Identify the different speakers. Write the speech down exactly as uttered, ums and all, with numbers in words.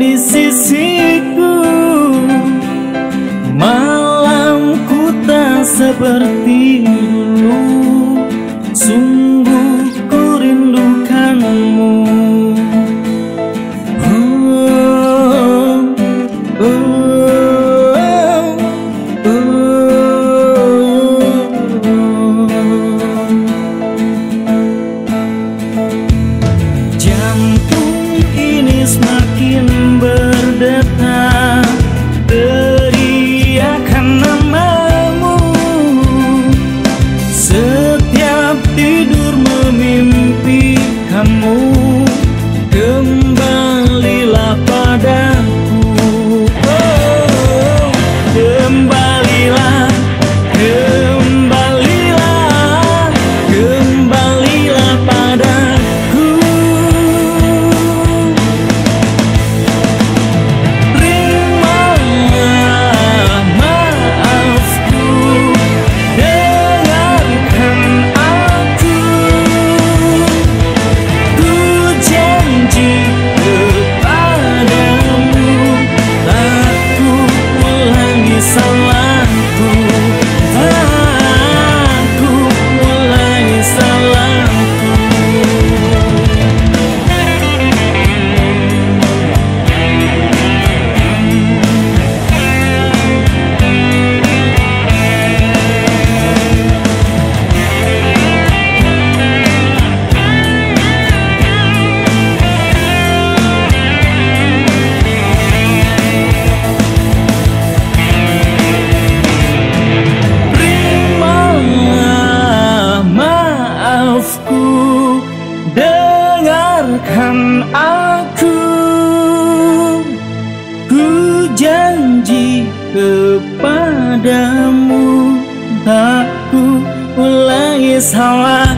Speaker 1: di sisiku. Malamku tak seperti dulu, sungguh ku rindukanmu. Oh, oh, oh, oh. Jantung ini semakin berdetak, teriakan namamu. Setiap tidur memimpikanmu. Kembalilah padaku, oh, kembalilah, kembalilah, kembalilah padaku. Terimalah maafku, dengarkan aku. Ku janji kepadamu, tak ku ulangi salahku, tak ku ulangi salahku. Terimalah maafku, dengarkan aku. Ku janji kepadamu, tak ku ulangi salah.